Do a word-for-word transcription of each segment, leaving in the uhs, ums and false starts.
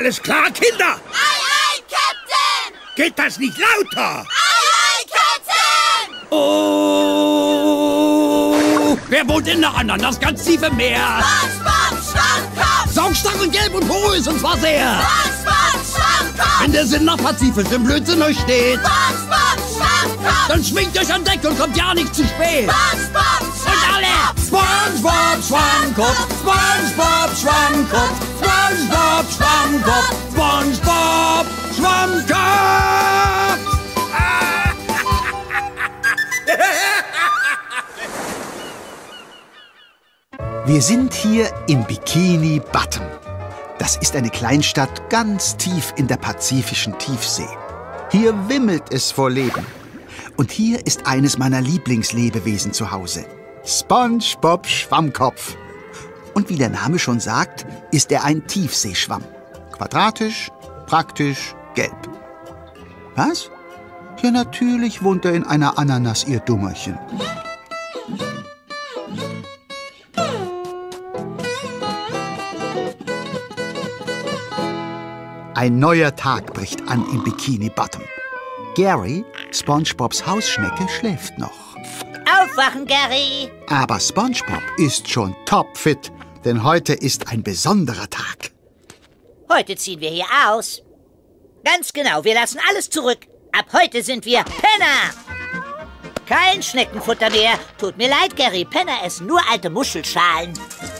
Alles klar, Kinder? Ei, ei, Captain! Geht das nicht lauter? Ei, ei, Captain! Oh! Wer wohnt in der Ananas ganz tief im Meer? SpongeBob Schwammkopf! Saugstach und gelb und porös und zwar sehr. SpongeBob Schwammkopf! Wenn der Sinn nach Pazifisch im Blödsinn euch steht, SpongeBob Schwammkopf! dann schwingt euch an Deck und kommt ja nicht zu spät. SpongeBob Und alle! SpongeBob Schwammkopf, SpongeBob Schwammkopf, SpongeBob Schwammkopf, SpongeBob Schwammkopf! Wir sind hier in Bikini Bottom. Das ist eine Kleinstadt ganz tief in der pazifischen Tiefsee. Hier wimmelt es vor Leben. Und hier ist eines meiner Lieblingslebewesen zu Hause. SpongeBob Schwammkopf. Und wie der Name schon sagt, ist er ein Tiefseeschwamm. Quadratisch, praktisch, gelb. Was? Ja, natürlich wohnt er in einer Ananas, ihr Dummerchen. Ein neuer Tag bricht an in Bikini Bottom. Gary, SpongeBobs Hausschnecke, schläft noch. Aufwachen, Gary! Aber SpongeBob ist schon topfit, denn heute ist ein besonderer Tag. Heute ziehen wir hier aus. Ganz genau, wir lassen alles zurück. Ab heute sind wir Penner. Kein Schneckenfutter mehr. Tut mir leid, Gary. Penner essen nur alte Muschelschalen.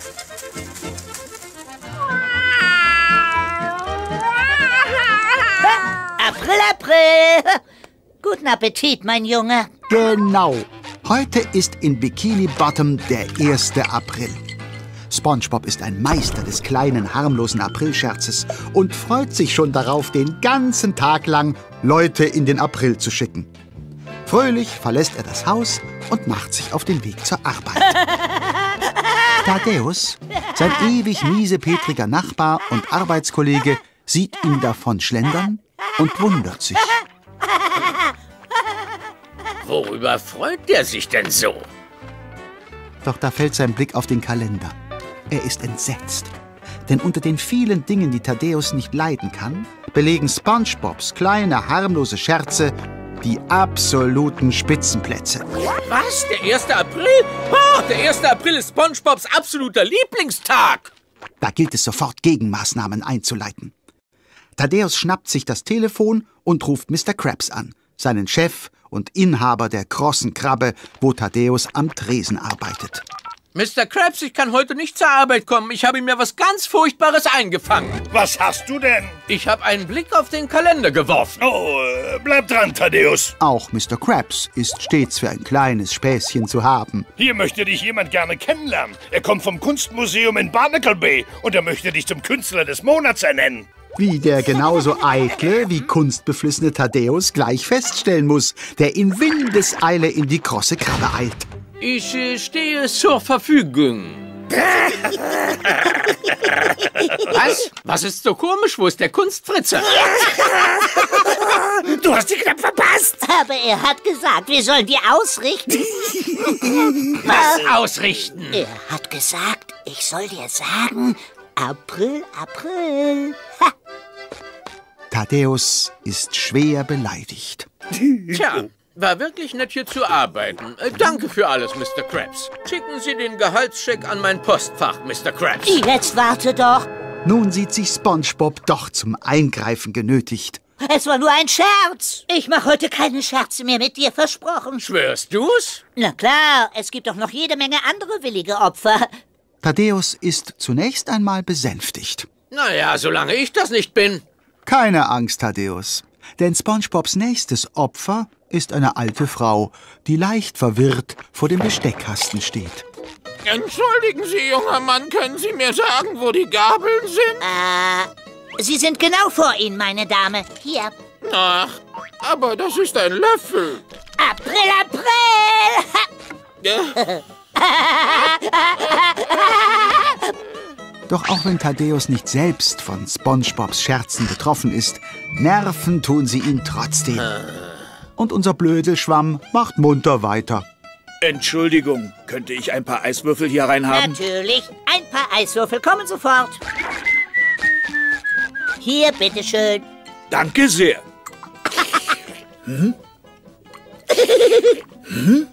April, April. Guten Appetit, mein Junge. Genau. Heute ist in Bikini Bottom der erste April. SpongeBob ist ein Meister des kleinen, harmlosen Aprilscherzes und freut sich schon darauf, den ganzen Tag lang Leute in den April zu schicken. Fröhlich verlässt er das Haus und macht sich auf den Weg zur Arbeit. Thaddeus, sein ewig miesepetriger Nachbar und Arbeitskollege, sieht ihn davon schlendern und wundert sich. Worüber freut der sich denn so? Doch da fällt sein Blick auf den Kalender. Er ist entsetzt. Denn unter den vielen Dingen, die Thaddeus nicht leiden kann, belegen SpongeBobs kleine, harmlose Scherze die absoluten Spitzenplätze. Was? Der erste April? Oh, der erste April ist SpongeBobs absoluter Lieblingstag. Da gilt es sofort, Gegenmaßnahmen einzuleiten. Thaddeus schnappt sich das Telefon und ruft Mister Krabs an, seinen Chef und Inhaber der krossen Krabbe, wo Thaddeus am Tresen arbeitet. Mister Krabs, ich kann heute nicht zur Arbeit kommen. Ich habe mir was ganz Furchtbares eingefangen. Was hast du denn? Ich habe einen Blick auf den Kalender geworfen. Oh, bleib dran, Thaddeus. Auch Mister Krabs ist stets für ein kleines Späßchen zu haben. Hier möchte dich jemand gerne kennenlernen. Er kommt vom Kunstmuseum in Barnacle Bay und er möchte dich zum Künstler des Monats ernennen. Wie der genauso eitle wie kunstbeflissene Thaddeus gleich feststellen muss, der in Windeseile in die krosse Krabbe eilt. Ich äh, stehe zur Verfügung. Was? Was ist so komisch? Wo ist der Kunstfritze? Du hast die knapp verpasst. Aber er hat gesagt, wir sollen die ausrichten. Was ausrichten? Er hat gesagt, ich soll dir sagen, April, April. Ha. Thaddeus ist schwer beleidigt. Tja, war wirklich nett hier zu arbeiten. Äh, danke für alles, Mister Krabs. Schicken Sie den Gehaltscheck an mein Postfach, Mister Krabs. Jetzt warte doch. Nun sieht sich SpongeBob doch zum Eingreifen genötigt. Es war nur ein Scherz. Ich mache heute keine Scherze mehr mit dir, versprochen. Schwörst du's? Na klar, es gibt doch noch jede Menge andere willige Opfer. Thaddeus ist zunächst einmal besänftigt. Naja, solange ich das nicht bin. Keine Angst, Thaddeus. Denn SpongeBobs nächstes Opfer ist eine alte Frau, die leicht verwirrt vor dem Besteckkasten steht. Entschuldigen Sie, junger Mann, können Sie mir sagen, wo die Gabeln sind? Äh, Sie sind genau vor Ihnen, meine Dame. Hier. Ach, aber das ist ein Löffel. April, April! Doch auch wenn Thaddeus nicht selbst von SpongeBobs Scherzen betroffen ist, nerven tun sie ihn trotzdem. Und unser Blödelschwamm macht munter weiter. Entschuldigung, könnte ich ein paar Eiswürfel hier reinhaben? Natürlich. Ein paar Eiswürfel kommen sofort. Hier, bitteschön. Danke sehr. Hm? Hm?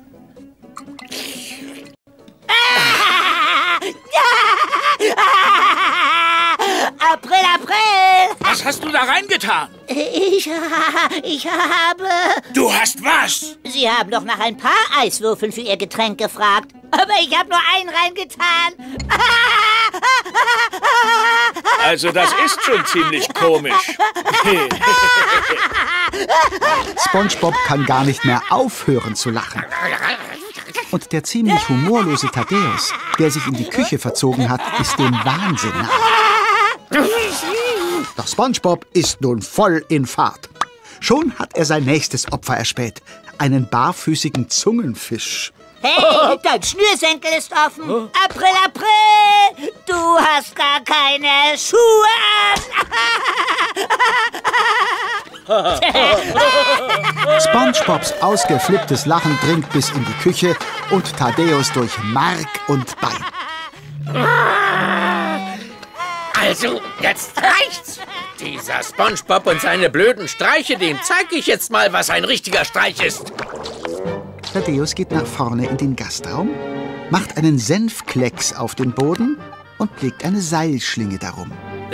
April, April! Was hast du da reingetan? Ich, ich habe... Du hast was? Sie haben doch nach ein paar Eiswürfeln für Ihr Getränk gefragt. Aber ich habe nur einen reingetan. Also das ist schon ziemlich komisch. SpongeBob kann gar nicht mehr aufhören zu lachen. Und der ziemlich humorlose Thaddäus, der sich in die Küche verzogen hat, ist dem Wahnsinn nahe. Doch SpongeBob ist nun voll in Fahrt. Schon hat er sein nächstes Opfer erspäht, einen barfüßigen Zungenfisch. Hey, dein Schnürsenkel ist offen. April, April, du hast gar keine Schuhe an. SpongeBobs ausgeflipptes Lachen dringt bis in die Küche und Thaddäus durch Mark und Bein. Also, jetzt reicht's. Dieser SpongeBob und seine blöden Streiche, dem zeige ich jetzt mal, was ein richtiger Streich ist. Thaddäus geht nach vorne in den Gastraum, macht einen Senfklecks auf den Boden und legt eine Seilschlinge darum.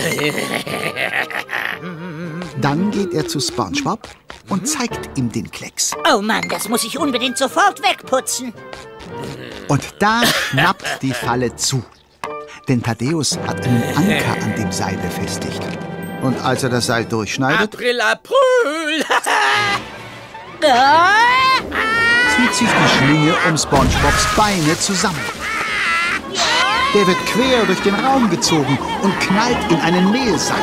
Dann geht er zu SpongeBob und zeigt ihm den Klecks. Oh Mann, das muss ich unbedingt sofort wegputzen. Und da schnappt die Falle zu. Denn Thaddäus hat einen Anker an dem Seil befestigt. Und als er das Seil durchschneidet, April, April. zieht sich die Schlinge um SpongeBobs Beine zusammen. Der wird quer durch den Raum gezogen und knallt in einen Mehlsack.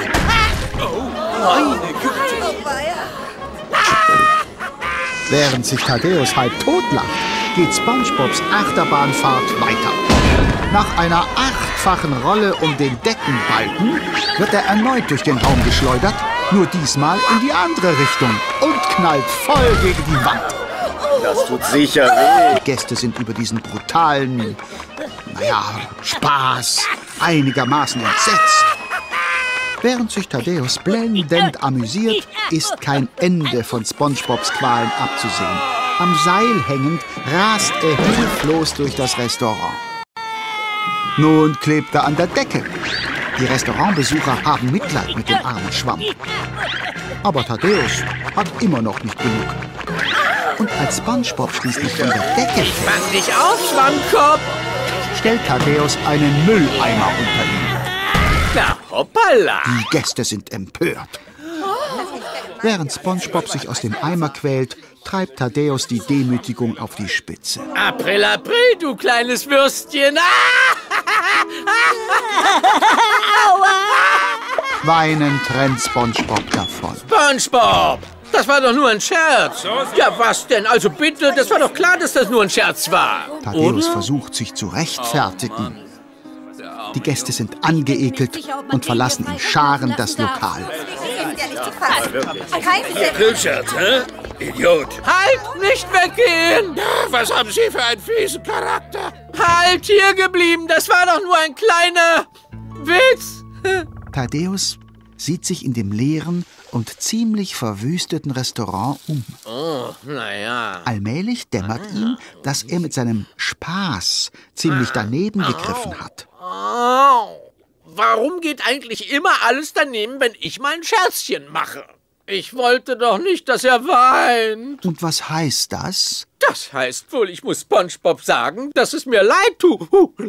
Während sich Thaddäus halb tot lacht, geht SpongeBobs Achterbahnfahrt weiter. Nach einer achtfachen Rolle um den Deckenbalken wird er erneut durch den Raum geschleudert, nur diesmal in die andere Richtung und knallt voll gegen die Wand. Das tut sicher weh. Die Gäste sind über diesen brutalen, naja, Spaß einigermaßen entsetzt. Während sich Thaddäus blendend amüsiert, ist kein Ende von SpongeBobs Qualen abzusehen. Am Seil hängend rast er hilflos durch das Restaurant. Nun klebt er an der Decke. Die Restaurantbesucher haben Mitleid mit dem armen Schwamm. Aber Thaddäus hat immer noch nicht genug. Und als SpongeBob schließlich von der Decke fällt, Fang dich auf, Schwammkopf. stellt Thaddäus einen Mülleimer unter ihn. Na, hoppala. Die Gäste sind empört. Während SpongeBob sich aus dem Eimer quält, treibt Thaddäus die Demütigung auf die Spitze. April, April, du kleines Würstchen. Weinend rennt SpongeBob davon. SpongeBob, das war doch nur ein Scherz. Ja, was denn? Also bitte, das war doch klar, dass das nur ein Scherz war. Thaddäus versucht, sich zu rechtfertigen. Die Gäste sind angeekelt und verlassen in Scharen das Lokal. Richard, hä? Idiot. Halt, nicht weggehen. Was haben Sie für einen fiesen Charakter? Halt, hier geblieben. Das war doch nur ein kleiner Witz. Thaddäus sieht sich in dem leeren und ziemlich verwüsteten Restaurant um. Oh, naja. Allmählich dämmert ihm, dass er mit seinem Spaß ziemlich daneben gegriffen hat. Oh, warum geht eigentlich immer alles daneben, wenn ich mal ein Scherzchen mache? Ich wollte doch nicht, dass er weint. Und was heißt das? Das heißt wohl, ich muss SpongeBob sagen, dass es mir leid tut.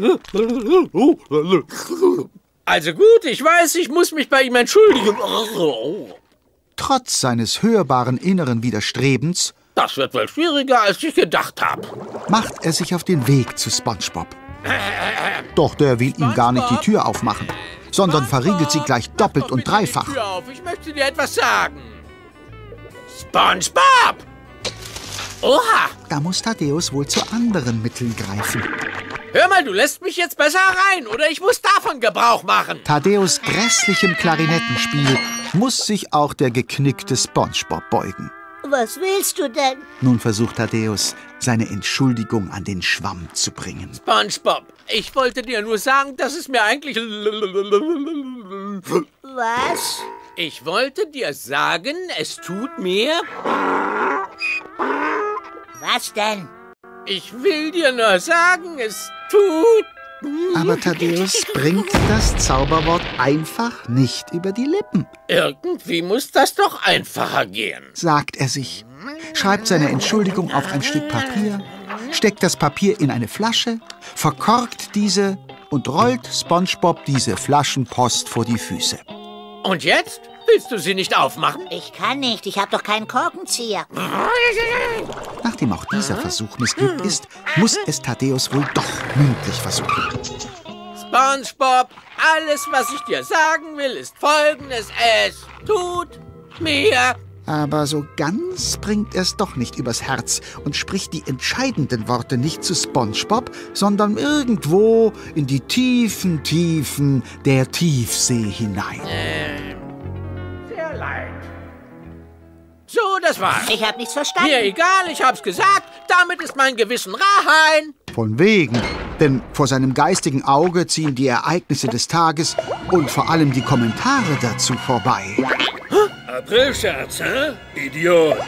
Also gut, ich weiß, ich muss mich bei ihm entschuldigen. Trotz seines hörbaren inneren Widerstrebens Das wird wohl schwieriger, als ich gedacht habe. macht er sich auf den Weg zu SpongeBob. Doch der will ihm gar nicht die Tür aufmachen, sondern verriegelt sie gleich doppelt und dreifach. Tür auf, ich möchte dir etwas sagen. SpongeBob! Oha! Da muss Thaddäus wohl zu anderen Mitteln greifen. Hör mal, du lässt mich jetzt besser rein, oder ich muss davon Gebrauch machen. Thaddäus grässlichem Klarinettenspiel muss sich auch der geknickte SpongeBob beugen. Was willst du denn? Nun versucht Thaddäus, seine Entschuldigung an den Schwamm zu bringen. SpongeBob, ich wollte dir nur sagen, dass es mir eigentlich Was? Ich wollte dir sagen, es tut mir... Was denn? Ich will dir nur sagen, es tut... Aber Thaddäus bringt das Zauberwort einfach nicht über die Lippen. Irgendwie muss das doch einfacher gehen. Sagt er sich, schreibt seine Entschuldigung auf ein Stück Papier, steckt das Papier in eine Flasche, verkorkt diese und rollt SpongeBob diese Flaschenpost vor die Füße. Und jetzt? Willst du sie nicht aufmachen? Ich kann nicht, ich habe doch keinen Korkenzieher. Nachdem auch dieser Versuch missglückt ist, muss es Thaddäus wohl doch mündlich versuchen. SpongeBob, alles, was ich dir sagen will, ist Folgendes. Es tut mir... Aber so ganz bringt er es doch nicht übers Herz und spricht die entscheidenden Worte nicht zu SpongeBob, sondern irgendwo in die tiefen Tiefen der Tiefsee hinein. Ähm, sehr leid. So, das war's. Ich habe nichts verstanden. Mir egal, ich hab's gesagt. Damit ist mein Gewissen rein. Von wegen. Denn vor seinem geistigen Auge ziehen die Ereignisse des Tages und vor allem die Kommentare dazu vorbei. Aprilscherz, hä? Idiot.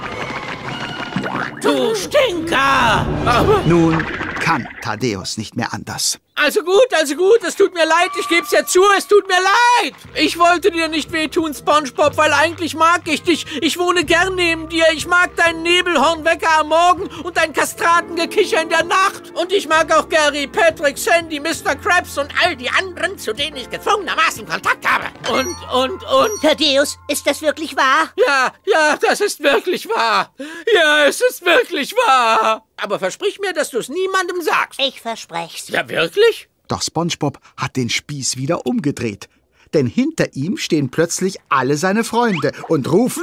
Du Stinker! Aber Nun kann Thaddäus nicht mehr anders. also gut, also gut, es tut mir leid, ich geb's ja zu, es tut mir leid. Ich wollte dir nicht wehtun, SpongeBob, weil eigentlich mag ich dich. Ich wohne gern neben dir, ich mag deinen Nebelhornwecker am Morgen und dein Kastratengekicher in der Nacht. Und ich mag auch Gary, Patrick, Sandy, Mister Krabs und all die anderen, zu denen ich gezwungenermaßen Kontakt habe. Und, und, und... Thaddäus, ist das wirklich wahr? Ja, ja, das ist wirklich wahr. Ja, es ist wirklich wahr. Aber versprich mir, dass du es niemandem sagst. Ich versprech's. Ja, wirklich? Doch SpongeBob hat den Spieß wieder umgedreht. Denn hinter ihm stehen plötzlich alle seine Freunde und rufen...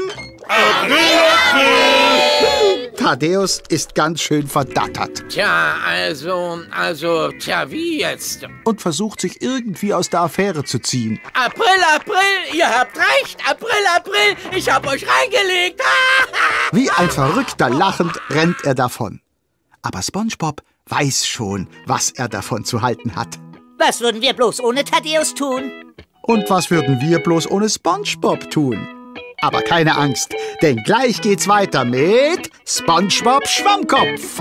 Thaddäus ist ganz schön verdattert Tja, also, also, tja, wie jetzt? und versucht sich irgendwie aus der Affäre zu ziehen. April, April, ihr habt recht. April, April, ich hab euch reingelegt. Wie ein Verrückter lachend rennt er davon. Aber SpongeBob weiß schon, was er davon zu halten hat. Was würden wir bloß ohne Thaddäus tun? Und was würden wir bloß ohne SpongeBob tun? Aber keine Angst, denn gleich geht's weiter mit SpongeBob Schwammkopf.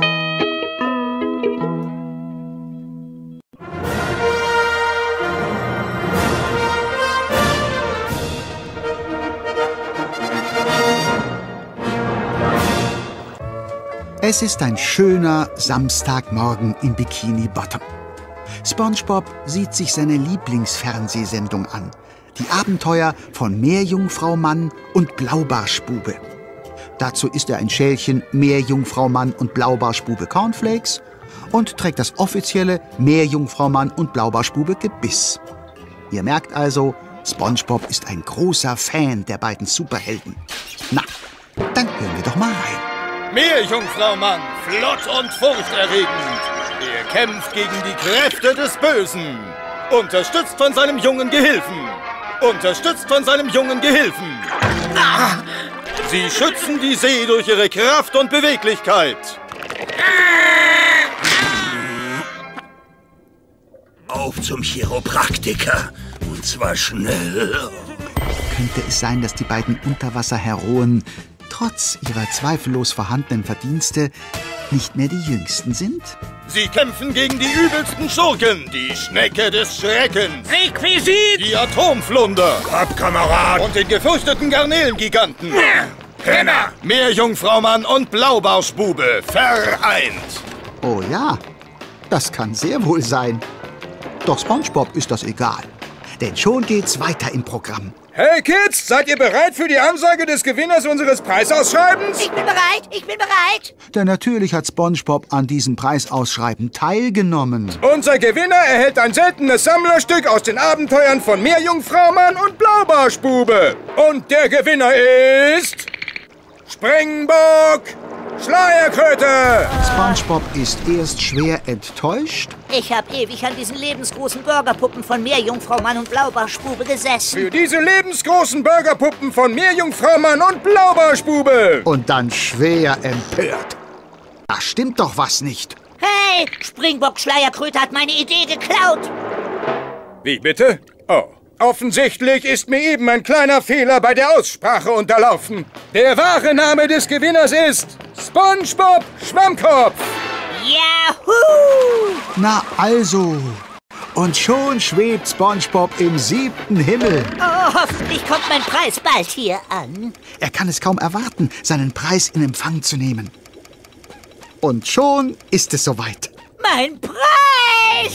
Es ist ein schöner Samstagmorgen in Bikini Bottom. SpongeBob sieht sich seine Lieblingsfernsehsendung an. Die Abenteuer von Meerjungfrau Mann und Blaubarschbube. Dazu isst er ein Schälchen Meerjungfrau Mann und Blaubarschbube Cornflakes und trägt das offizielle Meerjungfrau Mann und Blaubarschbube Gebiss. Ihr merkt also, SpongeBob ist ein großer Fan der beiden Superhelden. Na, dann hören wir doch mal rein. Meerjungfrau Mann, flott und furchterregend. Er kämpft gegen die Kräfte des Bösen. Unterstützt von seinem jungen Gehilfen. Unterstützt von seinem jungen Gehilfen. Sie schützen die See durch ihre Kraft und Beweglichkeit. Auf zum Chiropraktiker. Und zwar schnell. Könnte es sein, dass die beiden Unterwasserheroen trotz ihrer zweifellos vorhandenen Verdienste nicht mehr die Jüngsten sind? Sie kämpfen gegen die übelsten Schurken, die Schnecke des Schreckens, Requisit! die Atomflunder Ab, Kamerad. und den gefürchteten Garnelengiganten. Penner. Meerjungfrau Mann und Blaubarschbube vereint. Oh ja, das kann sehr wohl sein. Doch SpongeBob ist das egal. Denn schon geht's weiter im Programm. Hey Kids, seid ihr bereit für die Ansage des Gewinners unseres Preisausschreibens? Ich bin bereit, ich bin bereit. Denn natürlich hat SpongeBob an diesem Preisausschreiben teilgenommen. Unser Gewinner erhält ein seltenes Sammlerstück aus den Abenteuern von Meerjungfrau Mann und Blaubarschbube. Und der Gewinner ist... Springbock Schleierkröte! SpongeBob ist erst schwer enttäuscht, Ich habe ewig an diesen lebensgroßen Burgerpuppen von Meerjungfrau Mann und Blaubarschbube gesessen. Für diese lebensgroßen Burgerpuppen von Meerjungfrau Mann und Blaubarschbube. und dann schwer empört. Da stimmt doch was nicht. Hey, Springbock Schleierkröte hat meine Idee geklaut. Wie bitte? Oh, Offensichtlich ist mir eben ein kleiner Fehler bei der Aussprache unterlaufen. Der wahre Name des Gewinners ist SpongeBob Schwammkopf. Yahoo! Na also. Und schon schwebt SpongeBob im siebten Himmel. Oh, hoffentlich kommt mein Preis bald hier an. Er kann es kaum erwarten, seinen Preis in Empfang zu nehmen. Und schon ist es soweit. Mein Preis!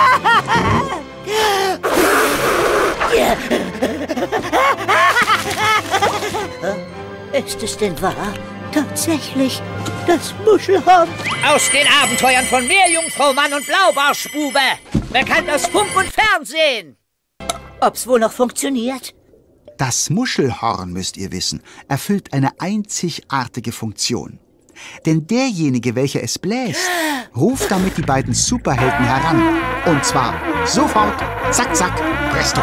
Ist es denn wahr? Tatsächlich, das Muschelhorn. Aus den Abenteuern von Meerjungfrau Mann und Blaubarschbube. Bekannt aus Funk und Fernsehen. Ob's wohl noch funktioniert? Das Muschelhorn, müsst ihr wissen, erfüllt eine einzigartige Funktion. Denn derjenige, welcher es bläst, ruft damit die beiden Superhelden heran. Und zwar sofort, zack, zack, presto.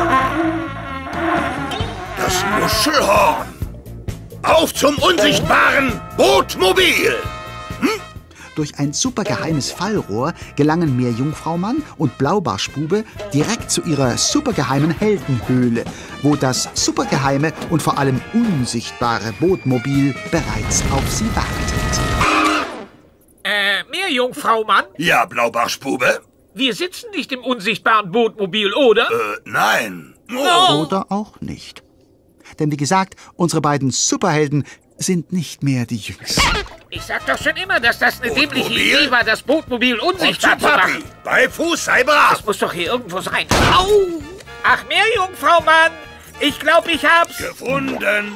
Das Muschelhorn. Auf zum unsichtbaren Bootmobil. Hm? Durch ein supergeheimes Fallrohr gelangen Meerjungfraumann und Blaubarschbube direkt zu ihrer supergeheimen Heldenhöhle, wo das supergeheime und vor allem unsichtbare Bootmobil bereits auf sie wartet. Äh, Meerjungfraumann? Ja, Blaubarschbube? Wir sitzen nicht im unsichtbaren Bootmobil, oder? Äh, nein. Oh. Oder auch nicht. Denn wie gesagt, unsere beiden Superhelden sind nicht mehr die Jüngsten. Ich sag doch schon immer, dass das eine Bootmobil? dämliche Idee war, das Bootmobil unsichtbar zu Papi, machen. bei Fuß sei brav. Das muss doch hier irgendwo sein. Au! Ach, Meerjungfraumann, ich glaube, ich hab's. Gefunden.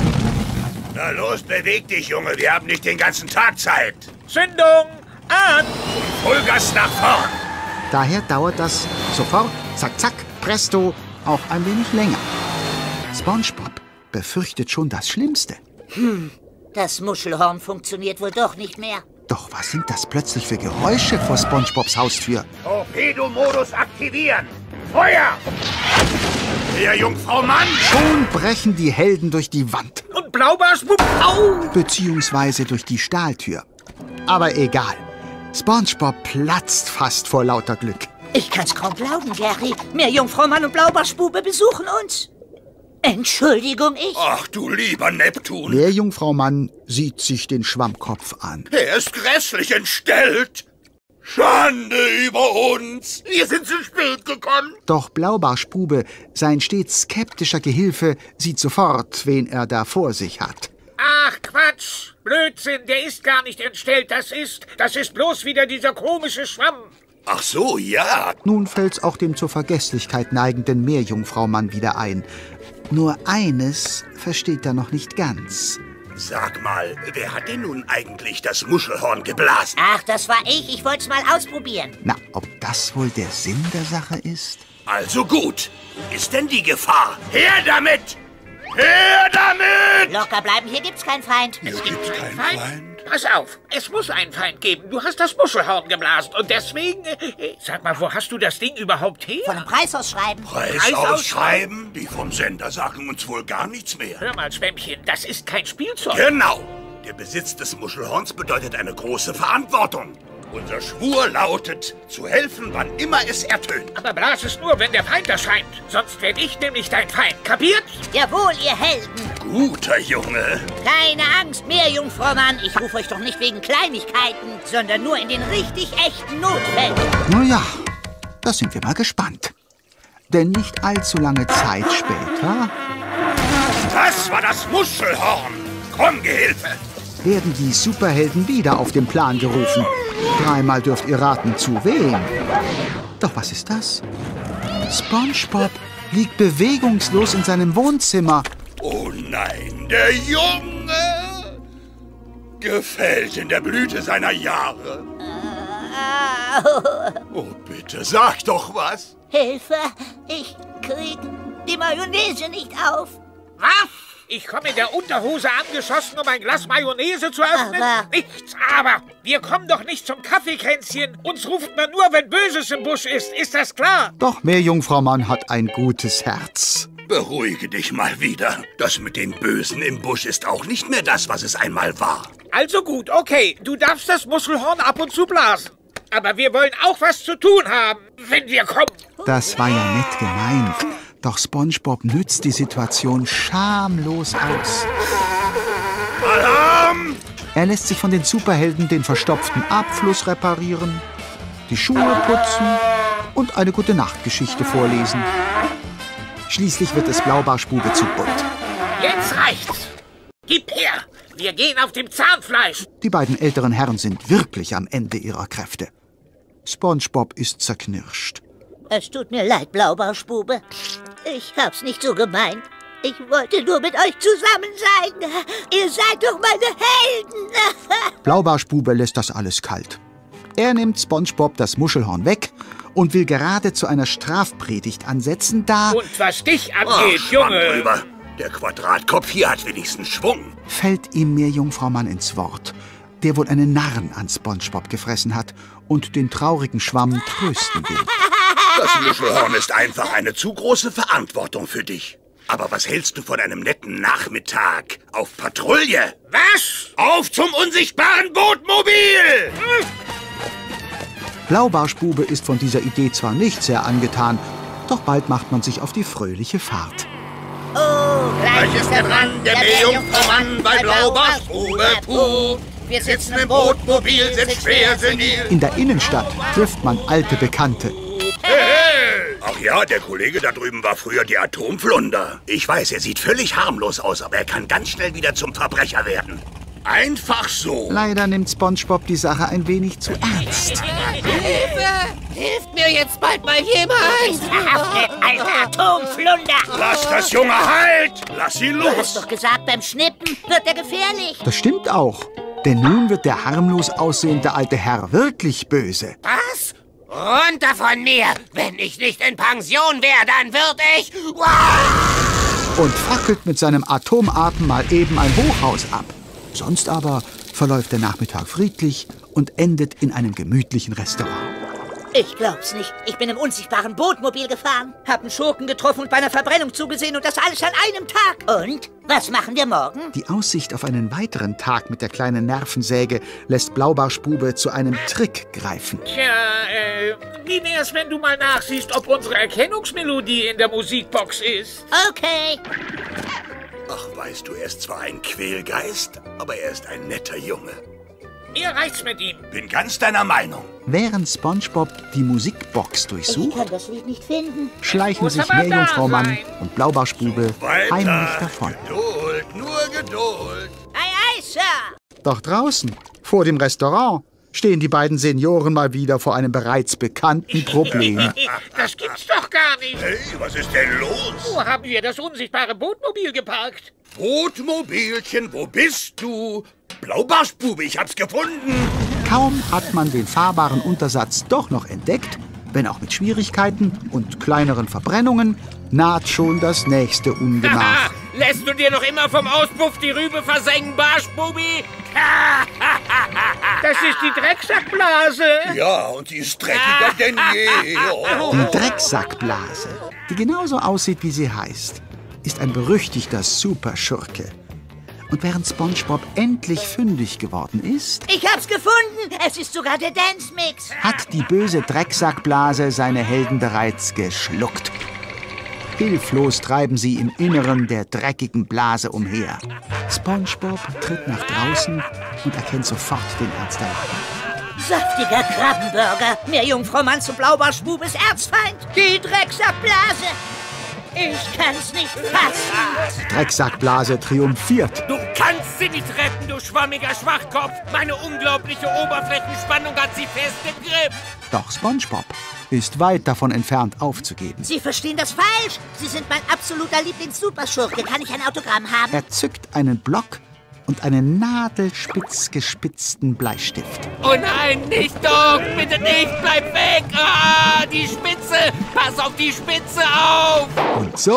Na los, beweg dich, Junge. Wir haben nicht den ganzen Tag Zeit. Zündung an! Vollgas nach vorn. Daher dauert das sofort, zack, zack, presto, auch ein wenig länger. SpongeBob befürchtet schon das Schlimmste. Hm, das Muschelhorn funktioniert wohl doch nicht mehr. Doch was sind das plötzlich für Geräusche vor SpongeBobs Haustür? Torpedomodus aktivieren. Feuer! Der Jungfrau Mann! Schon brechen die Helden durch die Wand. Und Blaubarschbub, au! Beziehungsweise durch die Stahltür. Aber egal. SpongeBob platzt fast vor lauter Glück. Ich kann's kaum glauben, Gary. Meerjungfrau Mann und Blaubarschbube besuchen uns. Entschuldigung, ich... Ach du lieber Neptun. Meerjungfraumann sieht sich den Schwammkopf an. Er ist grässlich entstellt. Schande über uns. Wir sind zu spät gekommen. Doch Blaubarschbube, sein stets skeptischer Gehilfe, sieht sofort, wen er da vor sich hat. Ach, Quatsch. Blödsinn, der ist gar nicht entstellt. Das ist, das ist bloß wieder dieser komische Schwamm. Ach so, ja. Nun fällt's auch dem zur Vergesslichkeit neigenden Meerjungfraumann wieder ein. Nur eines versteht er noch nicht ganz. Sag mal, wer hat denn nun eigentlich das Muschelhorn geblasen? Ach, das war ich. Ich wollte es mal ausprobieren. Na, ob das wohl der Sinn der Sache ist? Also gut. Ist denn die Gefahr? Her damit! Her damit! Locker bleiben, hier gibt's keinen Feind. Hier gibt's keinen Feind? Feind. Pass auf, es muss einen Feind geben. Du hast das Muschelhorn geblasen und deswegen... Äh, sag mal, wo hast du das Ding überhaupt her? Von einem Preisausschreiben. Preis ausschreiben? Die vom Sender sagen uns wohl gar nichts mehr. Hör mal, Schwämmchen, das ist kein Spielzeug. Genau. Der Besitz des Muschelhorns bedeutet eine große Verantwortung. Unser Schwur lautet, zu helfen, wann immer es ertönt. Aber blas es nur, wenn der Feind erscheint. Sonst werde ich nämlich dein Feind. Kapiert? Jawohl, ihr Helden. Guter Junge. Keine Angst, Meerjungfrau Mann. Ich rufe euch doch nicht wegen Kleinigkeiten, sondern nur in den richtig echten Notfällen. Nun ja, da sind wir mal gespannt. Denn nicht allzu lange Zeit später... Das war das Muschelhorn. Komm, Gehilfe. ...werden die Superhelden wieder auf den Plan gerufen. Dreimal dürft ihr raten, zu wem. Doch was ist das? SpongeBob liegt bewegungslos in seinem Wohnzimmer. Oh nein, der Junge gefällt in der Blüte seiner Jahre. Oh, bitte, sag doch was. Hilfe, ich krieg die Mayonnaise nicht auf. Was? Ich komme in der Unterhose angeschossen, um ein Glas Mayonnaise zu öffnen? Aber... Nichts aber. Wir kommen doch nicht zum Kaffeekränzchen. Uns ruft man nur, wenn Böses im Busch ist. Ist das klar? Doch Meerjungfraumann hat ein gutes Herz. Beruhige dich mal wieder. Das mit den Bösen im Busch ist auch nicht mehr das, was es einmal war. Also gut, okay. Du darfst das Muschelhorn ab und zu blasen. Aber wir wollen auch was zu tun haben, wenn wir kommen. Das war ja nett gemeint. Doch SpongeBob nützt die Situation schamlos aus. Alarm! Er lässt sich von den Superhelden den verstopften Abfluss reparieren, die Schuhe putzen und eine Gute-Nacht-Geschichte vorlesen. Schließlich wird es Blaubarschbube zu bunt. Jetzt reicht's. Gib her. Wir gehen auf dem Zahnfleisch. Die beiden älteren Herren sind wirklich am Ende ihrer Kräfte. SpongeBob ist zerknirscht. Es tut mir leid, Blaubarschbube. Ich hab's nicht so gemeint. Ich wollte nur mit euch zusammen sein. Ihr seid doch meine Helden. Blaubarschbube lässt das alles kalt. Er nimmt SpongeBob das Muschelhorn weg und will gerade zu einer Strafpredigt ansetzen, da... Und was dich angeht, Ach, Junge... drüber. Der Quadratkopf hier hat wenigstens Schwung. Fällt ihm Meerjungfrau Mann ins Wort, der wohl einen Narren an SpongeBob gefressen hat und den traurigen Schwamm trösten will. Das Muschelhorn ist einfach eine zu große Verantwortung für dich. Aber was hältst du von einem netten Nachmittag auf Patrouille? Was? Auf zum unsichtbaren Bootmobil! Blaubarschbube ist von dieser Idee zwar nicht sehr angetan, doch bald macht man sich auf die fröhliche Fahrt. Oh, Gleich ist er dran, der Meerjungfrau Mann bei Blaubarschbube Puh. Wir Sitzen im Bootmobil, sind schwer senil. In der Innenstadt trifft man alte Bekannte. Ach ja, der Kollege da drüben war früher die Atomflunder. Ich weiß, er sieht völlig harmlos aus, aber er kann ganz schnell wieder zum Verbrecher werden. Einfach so. Leider nimmt SpongeBob die Sache ein wenig zu ernst. Hilfe! Hilft mir jetzt bald mal jemand! Verhaftet, alter Atomflunder! Lass das Junge halt! Lass ihn Du hast los! doch gesagt, beim Schnippen wird er gefährlich. Das stimmt auch, denn nun wird der harmlos aussehende alte Herr wirklich böse. Was? Runter von mir! Wenn ich nicht in Pension wäre, dann würde ich... Und fackelt mit seinem Atomatem mal eben ein Hochhaus ab. Sonst aber verläuft der Nachmittag friedlich und endet in einem gemütlichen Restaurant. Ich glaub's nicht. Ich bin im unsichtbaren Bootmobil gefahren, hab einen Schurken getroffen und bei einer Verbrennung zugesehen und das alles an einem Tag. Und? Was machen wir morgen? Die Aussicht auf einen weiteren Tag mit der kleinen Nervensäge lässt Blaubarschbube zu einem Trick greifen. Tja, äh, wie wär's, wenn du mal nachsiehst, ob unsere Erkennungsmelodie in der Musikbox ist? Okay. Ach, weißt du, er ist zwar ein Quälgeist, aber er ist ein netter Junge. Mir reicht's mit ihm. Bin ganz deiner Meinung. Während SpongeBob die Musikbox Ich durchsucht, kann das Lied nicht finden. schleichen Muss sich aber da Meerjungfrau Mann sein. und Blaubarschbube Weiter. heimlich davon. Geduld, nur Geduld. Ei, ei, Sir. Doch draußen, vor dem Restaurant, stehen die beiden Senioren mal wieder vor einem bereits bekannten Problem. Das gibt's doch gar nicht. Hey, was ist denn los? Wo haben wir das unsichtbare Bootmobil geparkt? Bootmobilchen, wo bist du? Blaubarschbube, ich hab's gefunden. Kaum hat man den fahrbaren Untersatz doch noch entdeckt, wenn auch mit Schwierigkeiten und kleineren Verbrennungen, naht schon das nächste Ungemach. Lässt du dir noch immer vom Auspuff die Rübe versengen, Barschbubi? Das ist die Drecksackblase. Ja, und sie ist dreckiger denn je. Oh. Die Drecksackblase, die genauso aussieht, wie sie heißt, ist ein berüchtigter Superschurke. Und während SpongeBob endlich fündig geworden ist, Ich hab's gefunden. Es ist sogar der Dance-Mix. hat die böse Drecksackblase seine Helden bereits geschluckt. Hilflos treiben sie im Inneren der dreckigen Blase umher. SpongeBob tritt nach draußen und erkennt sofort den Ernst der Lage. Saftiger Krabbenburger. Meerjungfrau Mann zu Blaubarschbubes Erzfeind. Die Drecksackblase. Ich kann's nicht fassen. Die Drecksackblase triumphiert. Du kannst sie nicht retten, du schwammiger Schwachkopf. Meine unglaubliche Oberflächenspannung hat sie fest im Griff. Doch SpongeBob ist weit davon entfernt aufzugeben. Sie verstehen das falsch. Sie sind mein absoluter Lieblings-Superschurke. Kann ich ein Autogramm haben? Er zückt einen Block und einen nadelspitz gespitzten Bleistift. Oh nein, nicht Doc, bitte nicht, bleib weg. Ah, die Spitze, pass auf die Spitze auf. Und so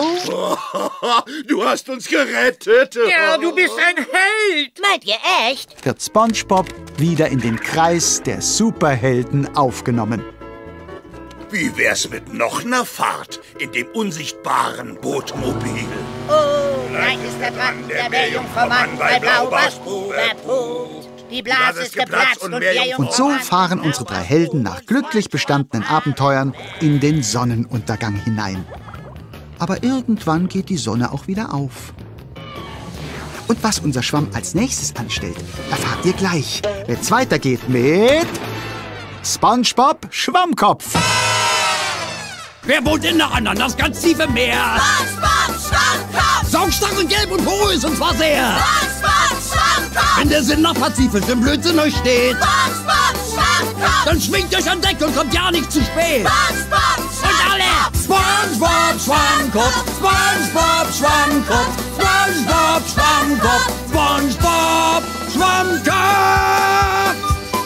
Du hast uns gerettet. Ja, du bist ein Held. Meint ihr echt? wird SpongeBob wieder in den Kreis der Superhelden aufgenommen. Wie wär's mit noch einer Fahrt in dem unsichtbaren Bootmobil? Oh, gleich ist er dran, der Meerjungfrau Mann bei Blaubarschbube Punkt. Die Blase ist geplatzt und Meerjungfrau Und so Mann- fahren unsere drei Helden nach glücklich bestandenen Abenteuern in den Sonnenuntergang hinein. Aber irgendwann geht die Sonne auch wieder auf. Und was unser Schwamm als nächstes anstellt, erfahrt ihr gleich, wenn es weitergeht mit SpongeBob Schwammkopf. Wer wohnt in der Ananas ganz tief im Meer? SpongeBob Schwammkopf! Saugstach und gelb und porös und zwar sehr. SpongeBob Schwammkopf! Wenn der Sinn nach Pazifisch im Blödsinn euch steht, SpongeBob Schwammkopf! dann schwingt euch an Deck und kommt ja nicht zu spät. SpongeBob Und alle! SpongeBob Schwammkopf, SpongeBob Schwammkopf, SpongeBob Schwammkopf, SpongeBob Schwammkopf!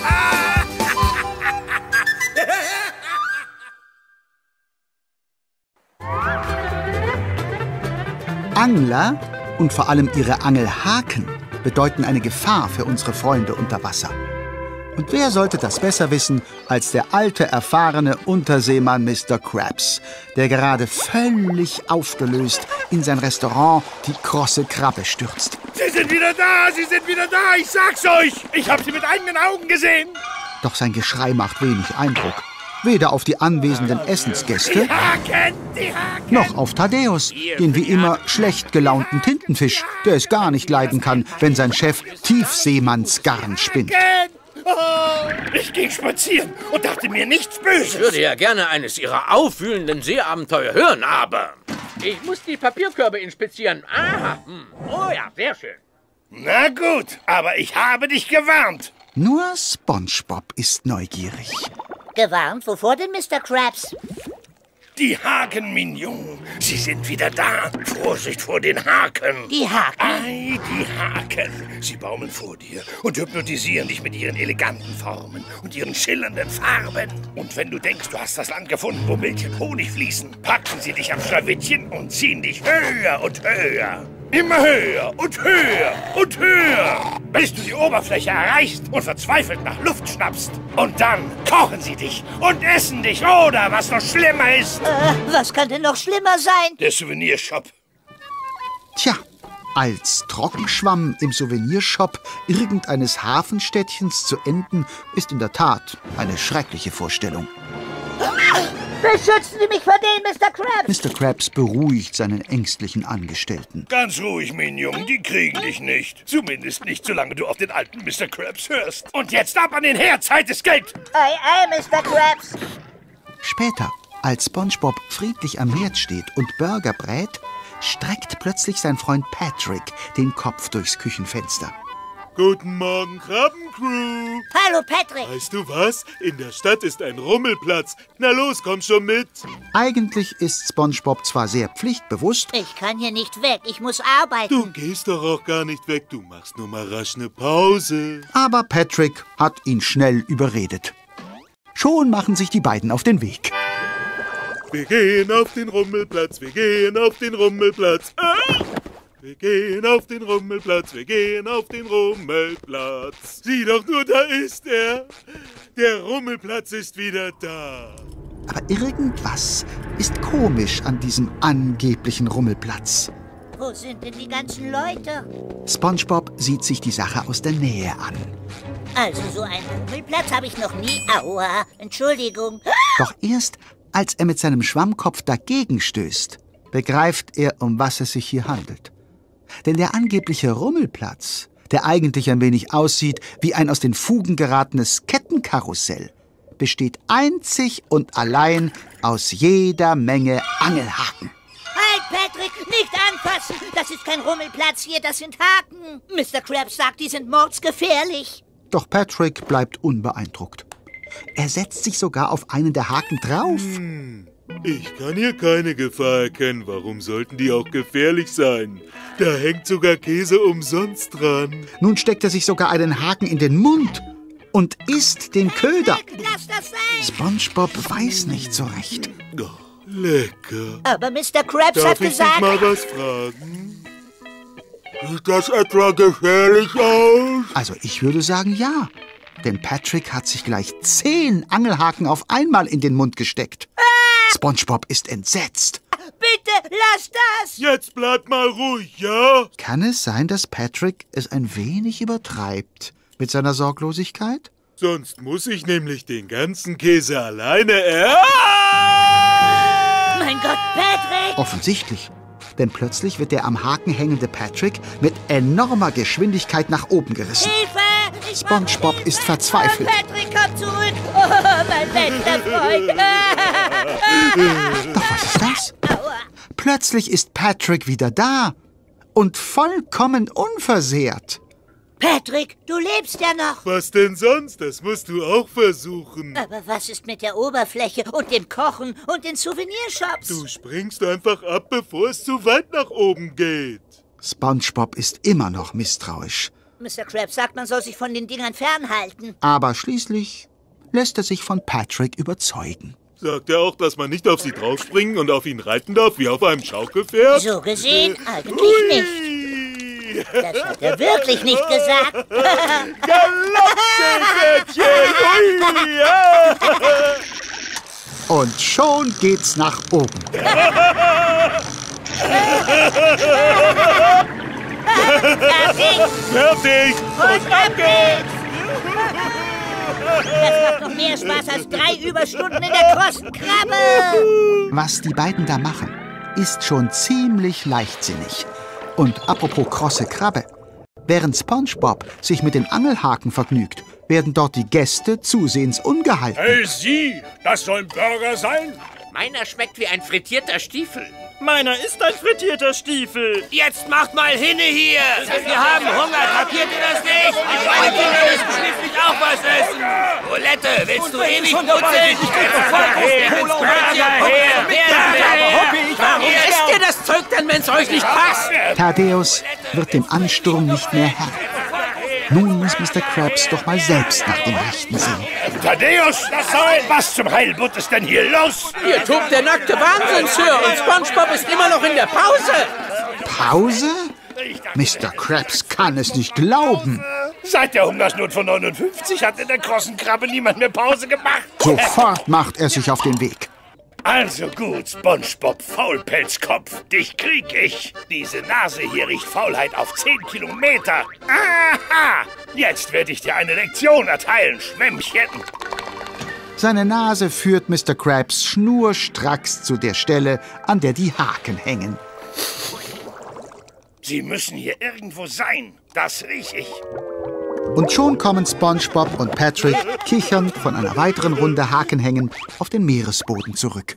Angler und vor allem ihre Angelhaken bedeuten eine Gefahr für unsere Freunde unter Wasser. Und wer sollte das besser wissen als der alte, erfahrene Unterseemann Mister Krabs, der gerade völlig aufgelöst in sein Restaurant die krosse Krabbe stürzt. Sie sind wieder da, Sie sind wieder da, ich sag's euch. Ich hab sie mit eigenen Augen gesehen. Doch sein Geschrei macht wenig Eindruck. Weder auf die anwesenden Essensgäste, Die Haken, die Haken. noch auf Thaddäus, den wie immer schlecht gelaunten Tintenfisch, der es gar nicht leiden kann, wenn sein Chef Tiefseemannsgarn spinnt. Oh, ich ging spazieren und dachte mir nichts Böses. Ich würde ja gerne eines Ihrer aufwühlenden Seeabenteuer hören, aber ich muss die Papierkörbe inspizieren. Aha. Hm. Oh ja, sehr schön. Na gut, aber ich habe dich gewarnt. Nur SpongeBob ist neugierig. Gewarnt? Wovor denn, Mister Krabs? Die Haken, Mignon. Sie sind wieder da. Vorsicht vor den Haken. Die Haken? Ei, die Haken. Sie baumeln vor dir und hypnotisieren dich mit ihren eleganten Formen und ihren schillernden Farben. Und wenn du denkst, du hast das Land gefunden, wo Milch und Honig fließen, packen sie dich am Schlawittchen und ziehen dich höher und höher. Immer höher und höher und höher, bis du die Oberfläche erreichst und verzweifelt nach Luft schnappst. Und dann kochen sie dich und essen dich, oder was noch schlimmer ist. Äh, was kann denn noch schlimmer sein? Der Souvenirshop. Tja, als Trockenschwamm im Souvenirshop irgendeines Hafenstädtchens zu enden, ist in der Tat eine schreckliche Vorstellung. Beschützen Sie mich vor denen, Mister Krabs! Mister Krabs beruhigt seinen ängstlichen Angestellten. Ganz ruhig, Mignon, die kriegen dich nicht. Zumindest nicht, solange du auf den alten Mister Krabs hörst. Und jetzt ab an den Herd, Zeit ist Geld. Ei, ei, Mister Krabs! Später, als SpongeBob friedlich am Herd steht und Burger brät, streckt plötzlich sein Freund Patrick den Kopf durchs Küchenfenster. Guten Morgen, Krabbencrew. Hallo, Patrick. Weißt du was? In der Stadt ist ein Rummelplatz. Na los, komm schon mit. Eigentlich ist SpongeBob zwar sehr pflichtbewusst, Ich kann hier nicht weg, ich muss arbeiten. Du gehst doch auch gar nicht weg. Du machst nur mal rasch eine Pause. aber Patrick hat ihn schnell überredet. Schon machen sich die beiden auf den Weg. Wir gehen auf den Rummelplatz, wir gehen auf den Rummelplatz. Ah! Wir gehen auf den Rummelplatz, wir gehen auf den Rummelplatz. Sieh doch nur, da ist er. Der Rummelplatz ist wieder da. Aber irgendwas ist komisch an diesem angeblichen Rummelplatz. Wo sind denn die ganzen Leute? SpongeBob sieht sich die Sache aus der Nähe an. Also so einen Rummelplatz habe ich noch nie. Aua, Entschuldigung. Doch erst, als er mit seinem Schwammkopf dagegen stößt, begreift er, um was es sich hier handelt. Denn der angebliche Rummelplatz, der eigentlich ein wenig aussieht wie ein aus den Fugen geratenes Kettenkarussell, besteht einzig und allein aus jeder Menge Angelhaken. Halt, Patrick, nicht anfassen! Das ist kein Rummelplatz hier, das sind Haken. Mister Krabs sagt, die sind mordsgefährlich. Doch Patrick bleibt unbeeindruckt. Er setzt sich sogar auf einen der Haken drauf. Hm, ich kann hier keine Gefahr erkennen. Warum sollten die auch gefährlich sein? Da hängt sogar Käse umsonst dran. Nun steckt er sich sogar einen Haken in den Mund und isst den Köder. Lass das sein! SpongeBob weiß nicht so recht. Oh, lecker. Aber Mister Krabs Darf hat ich gesagt... dich mal was fragen? Sieht das etwa gefährlich aus? Also ich würde sagen ja. Denn Patrick hat sich gleich zehn Angelhaken auf einmal in den Mund gesteckt. Ah! SpongeBob ist entsetzt. Bitte, lass das! Jetzt bleib mal ruhig, ja? Kann es sein, dass Patrick es ein wenig übertreibt mit seiner Sorglosigkeit? Sonst muss ich nämlich den ganzen Käse alleine er... mein Gott, Patrick! Offensichtlich. Denn plötzlich wird der am Haken hängende Patrick mit enormer Geschwindigkeit nach oben gerissen. Hilfe! SpongeBob ist verzweifelt. Oh, Patrick, komm zurück! Oh, mein bester Freund! Doch was ist das? Plötzlich ist Patrick wieder da. Und vollkommen unversehrt. Patrick, du lebst ja noch. Was denn sonst? Das musst du auch versuchen. Aber was ist mit der Oberfläche und dem Kochen und den Souvenirshops? Du springst einfach ab, bevor es zu weit nach oben geht. SpongeBob ist immer noch misstrauisch. Mister Krabs sagt, man soll sich von den Dingern fernhalten. Aber schließlich lässt er sich von Patrick überzeugen. Sagt er auch, dass man nicht auf sie draufspringen und auf ihn reiten darf, wie auf einem Schaukelpferd? So gesehen eigentlich nicht. Das hat er wirklich nicht gesagt. Galoppseepferdchen! Ui, ja. Und schon geht's nach oben. Fertig! Fertig! Und ab geht's! Das macht noch mehr Spaß als drei Überstunden in der krossen Krabbe. Was die beiden da machen, ist schon ziemlich leichtsinnig. Und apropos krosse Krabbe, während SpongeBob sich mit dem Angelhaken vergnügt, werden dort die Gäste zusehends ungehalten. Hey Sie, das soll ein Burger sein? Meiner schmeckt wie ein frittierter Stiefel. Meiner ist ein frittierter Stiefel. Jetzt macht mal hinne hier. Wir haben Hunger, kapiert ihr das nicht? Meine Kinder müssen schließlich auch was essen. Rolette, willst du ewig putzeln? Warum esst ihr das Zeug denn, wenn es euch nicht passt? Thaddeus wird dem Ansturm nicht mehr Herr. Nun muss Mister Krabs doch mal selbst nach dem Rechten sehen. Thaddeus, das soll! Was zum Heilbutt ist denn hier los? Hier tobt der nackte Wahnsinn, Sir, und SpongeBob ist immer noch in der Pause. Pause? Mister Krabs kann es nicht glauben. Seit der Hungersnot von neunundfünfzig hat in der krossen Krabbe niemand mehr Pause gemacht. Sofort macht er sich auf den Weg. Also gut, SpongeBob Faulpelzkopf, dich krieg ich. Diese Nase hier riecht Faulheit auf zehn Kilometer. Aha! Jetzt werde ich dir eine Lektion erteilen, Schwämmchen. Seine Nase führt Mister Krabs schnurstracks zu der Stelle, an der die Haken hängen. Sie müssen hier irgendwo sein. Das riech ich. Und schon kommen SpongeBob und Patrick kichernd von einer weiteren Runde Hakenhängen auf den Meeresboden zurück.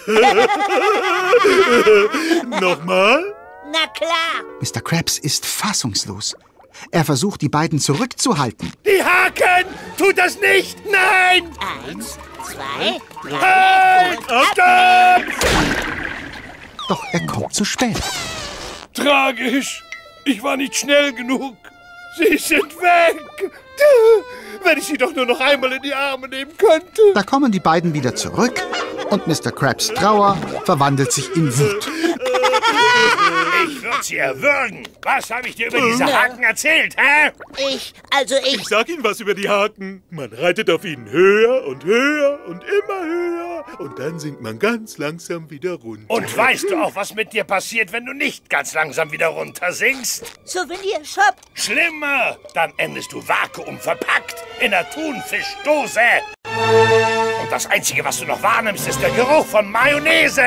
Nochmal? Na klar. Mister Krabs ist fassungslos. Er versucht, die beiden zurückzuhalten. Die Haken! Tut das nicht! Nein! Eins, zwei, drei, halt! Doch er kommt zu spät. Tragisch. Ich war nicht schnell genug. Sie sind weg. Wenn ich sie doch nur noch einmal in die Arme nehmen könnte. Da kommen die beiden wieder zurück und Mister Krabs Trauer verwandelt sich in Wut. Ich würde sie erwürgen. Was habe ich dir über diese Haken erzählt, hä? Ich, also ich... Ich sag Ihnen was über die Haken. Man reitet auf ihnen höher und höher und immer höher. Und dann sinkt man ganz langsam wieder runter. Und weißt du auch, was mit dir passiert, wenn du nicht ganz langsam wieder runter sinkst? Souvenirshop. Schlimmer. Dann endest du vakuum verpackt in einer Thunfischdose. Und das Einzige, was du noch wahrnimmst, ist der Geruch von Mayonnaise.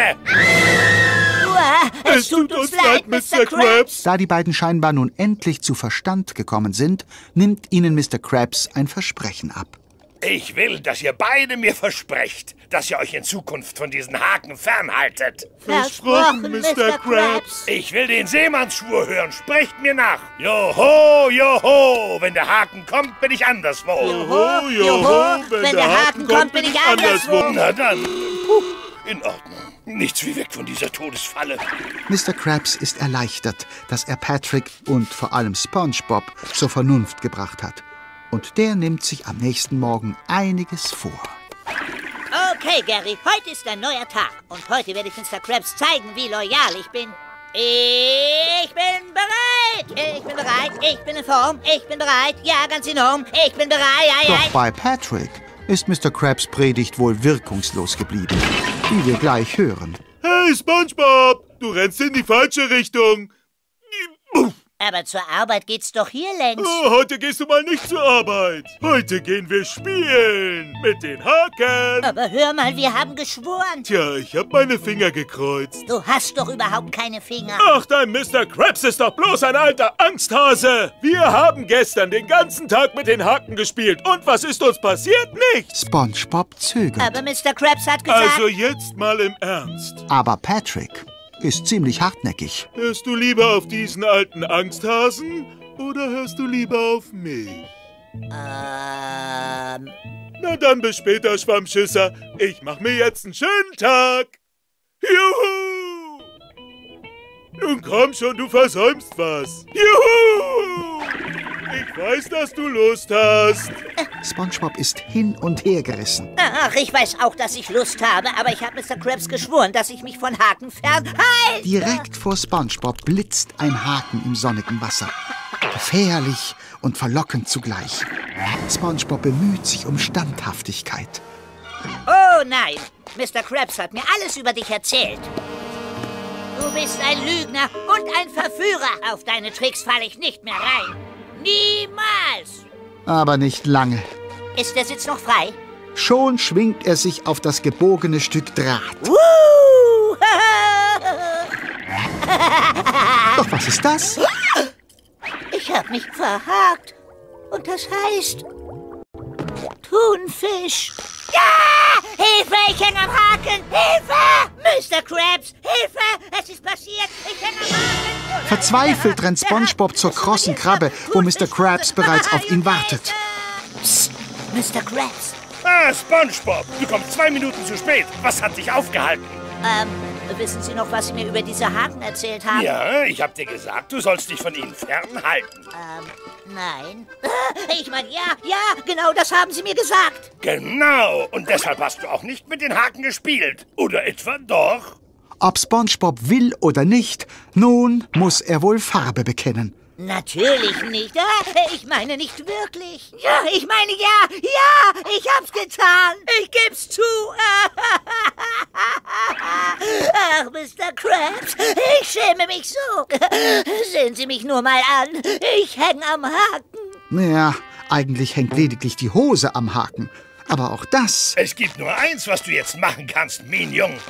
Uah, es tut uns leid, Mister Krabs. Da die beiden scheinbar nun endlich zu Verstand gekommen sind, nimmt ihnen Mister Krabs ein Versprechen ab. Ich will, dass ihr beide mir versprecht, dass ihr euch in Zukunft von diesen Haken fernhaltet. Versprochen, Mister Krabs. Ich will den Seemannsschwur hören. Sprecht mir nach. Joho, joho. Wenn der Haken kommt, bin ich anderswo. Joho, joho. Wenn der Haken kommt, bin ich anderswo. Na dann. Puh, in Ordnung. Nichts wie weg von dieser Todesfalle. Mister Krabs ist erleichtert, dass er Patrick und vor allem SpongeBob zur Vernunft gebracht hat. Und der nimmt sich am nächsten Morgen einiges vor. Okay, Gary, heute ist ein neuer Tag. Und heute werde ich Mister Krabs zeigen, wie loyal ich bin. Ich bin bereit. Ich bin bereit. Ich bin in Form. Ich bin bereit. Ja, ganz enorm. Ich bin bereit. Ei, ei. Doch bei Patrick ist Mister Krabs Predigt wohl wirkungslos geblieben, wie wir gleich hören. Hey, SpongeBob, du rennst in die falsche Richtung. Aber zur Arbeit geht's doch hier längs. Oh, heute gehst du mal nicht zur Arbeit. Heute gehen wir spielen mit den Haken. Aber hör mal, wir haben geschworen. Tja, ich hab meine Finger gekreuzt. Du hast doch überhaupt keine Finger. Ach, dein Mister Krabs ist doch bloß ein alter Angsthase. Wir haben gestern den ganzen Tag mit den Haken gespielt. Und was ist uns passiert? Nichts. SpongeBob zögert. Aber Mister Krabs hat gesagt... Also jetzt mal im Ernst. Aber Patrick ist ziemlich hartnäckig. Hörst du lieber auf diesen alten Angsthasen oder hörst du lieber auf mich? Ähm... Na dann bis später, Schwammschisser. Ich mach mir jetzt einen schönen Tag. Juhu! Nun komm schon, du versäumst was. Juhu! Ich weiß, dass du Lust hast. SpongeBob ist hin und her gerissen. Ach, ich weiß auch, dass ich Lust habe, aber ich habe Mister Krabs geschworen, dass ich mich von Haken fernhalte. Direkt vor SpongeBob blitzt ein Haken im sonnigen Wasser. Gefährlich und verlockend zugleich. SpongeBob bemüht sich um Standhaftigkeit. Oh nein, Mister Krabs hat mir alles über dich erzählt. Du bist ein Lügner und ein Verführer. Auf deine Tricks falle ich nicht mehr rein. Niemals! Aber nicht lange. Ist der Sitz noch frei? Schon schwingt er sich auf das gebogene Stück Draht. Uh! Doch was ist das? Ich hab mich verhakt. Und das heißt... Thunfisch. Ja! Hilfe, ich hänge am Haken! Hilfe! Mister Krabs, Hilfe! Es ist passiert! Ich hänge am Haken! Verzweifelt rennt SpongeBob zur krossen Krabbe, wo Mister Krabs bereits auf ihn wartet. Psst, Mister Krabs. Ah, SpongeBob, du kommst zwei Minuten zu spät. Was hat dich aufgehalten? Ähm, wissen Sie noch, was Sie mir über diese Haken erzählt haben? Ja, ich hab dir gesagt, du sollst dich von ihnen fernhalten. Ähm, nein. Ich meine, ja, ja, genau das haben Sie mir gesagt. Genau, und deshalb hast du auch nicht mit den Haken gespielt. Oder etwa doch? Ob SpongeBob will oder nicht, nun muss er wohl Farbe bekennen. Natürlich nicht. Ich meine nicht wirklich. Ja, ich meine ja, ja, ich hab's getan. Ich geb's zu. Ach, Mister Krabs, ich schäme mich so. Sehen Sie mich nur mal an. Ich häng am Haken. Ja, eigentlich hängt lediglich die Hose am Haken. Aber auch das... Es gibt nur eins, was du jetzt machen kannst, Minion.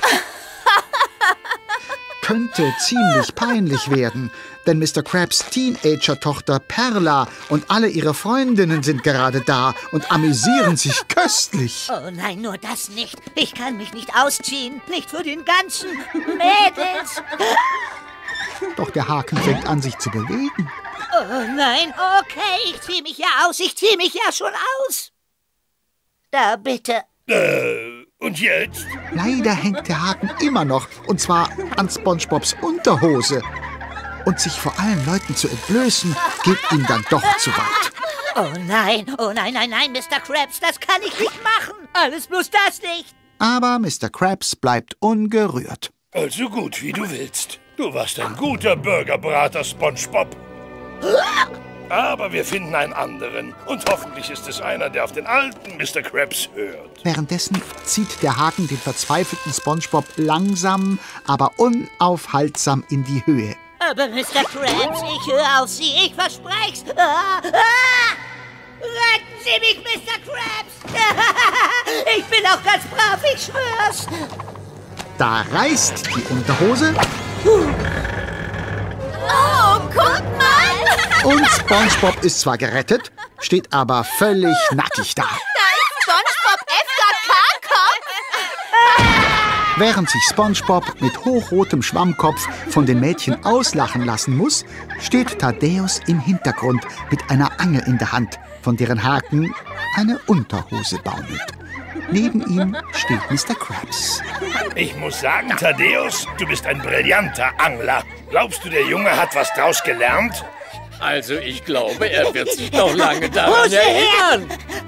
Könnte ziemlich peinlich werden, denn Mister Krabs Teenager-Tochter Perla und alle ihre Freundinnen sind gerade da und amüsieren sich köstlich. Oh nein, nur das nicht. Ich kann mich nicht ausziehen. Nicht für den ganzen Mädels. Doch der Haken fängt an, sich zu bewegen. Oh nein, okay, ich zieh mich ja aus. Ich zieh mich ja schon aus. Da bitte. Äh, und jetzt? Leider hängt der Haken immer noch, und zwar an SpongeBobs Unterhose. Und sich vor allen Leuten zu entblößen, geht ihm dann doch zu weit. Oh nein, oh nein, nein, nein, Mister Krabs, das kann ich nicht machen. Alles bloß das nicht. Aber Mister Krabs bleibt ungerührt. Also gut, wie du willst. Du warst ein guter Burgerbrater, SpongeBob. Aber wir finden einen anderen. Und hoffentlich ist es einer, der auf den alten Mister Krabs hört. Währenddessen zieht der Haken den verzweifelten SpongeBob langsam, aber unaufhaltsam in die Höhe. Aber Mister Krabs, ich höre auf Sie, ich versprech's. Ah, ah! Retten Sie mich, Mister Krabs! Ich bin auch ganz brav, ich schwör's. Da reißt die Unterhose. Oh, guck mal! Und SpongeBob ist zwar gerettet, steht aber völlig nackig da. Da ist SpongeBob F K K-Kopf! Während sich SpongeBob mit hochrotem Schwammkopf von den Mädchen auslachen lassen muss, steht Thaddäus im Hintergrund mit einer Angel in der Hand, von deren Haken eine Unterhose baumelt. Neben ihm steht Mister Krabs. Ich muss sagen, Thaddäus, du bist ein brillanter Angler. Glaubst du, der Junge hat was draus gelernt? Also ich glaube, er wird sich noch lange daran erinnern.